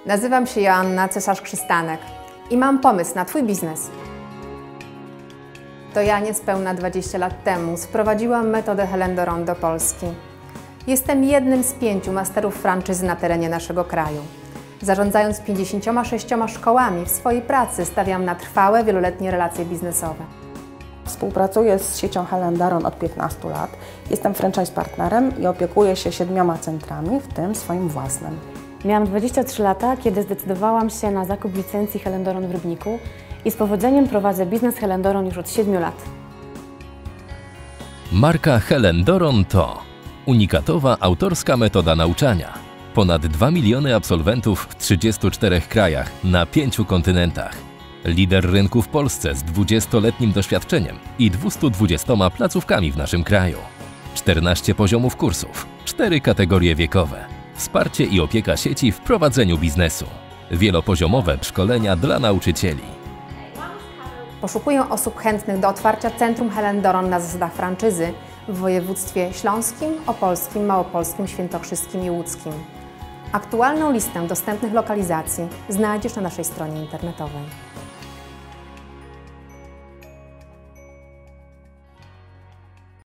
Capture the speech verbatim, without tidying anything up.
Nazywam się Joanna Cesarz-Krzystanek i mam pomysł na Twój biznes. To ja niespełna dwadzieścia lat temu sprowadziłam metodę Hélène d'Oron do Polski. Jestem jednym z pięciu masterów franczyzy na terenie naszego kraju. Zarządzając pięćdziesięcioma sześcioma szkołami, w swojej pracy stawiam na trwałe, wieloletnie relacje biznesowe. Współpracuję z siecią Hélène d'Oron od piętnastu lat. Jestem franchise partnerem i opiekuję się siedmioma centrami, w tym swoim własnym. Miałam dwadzieścia trzy lata, kiedy zdecydowałam się na zakup licencji Hélène d'Oron w Rybniku i z powodzeniem prowadzę biznes Hélène d'Oron już od siedmiu lat. Marka Hélène d'Oron to unikatowa autorska metoda nauczania. Ponad dwa miliony absolwentów w trzydziestu czterech krajach na pięciu kontynentach. Lider rynku w Polsce z dwudziestoletnim doświadczeniem i dwustu dwudziestoma placówkami w naszym kraju. czternaście poziomów kursów, cztery kategorie wiekowe. Wsparcie i opieka sieci w prowadzeniu biznesu. Wielopoziomowe szkolenia dla nauczycieli. Poszukuję osób chętnych do otwarcia Centrum Hélène d'Oron na zasadach franczyzy w województwie śląskim, opolskim, małopolskim, świętokrzyskim i łódzkim. Aktualną listę dostępnych lokalizacji znajdziesz na naszej stronie internetowej.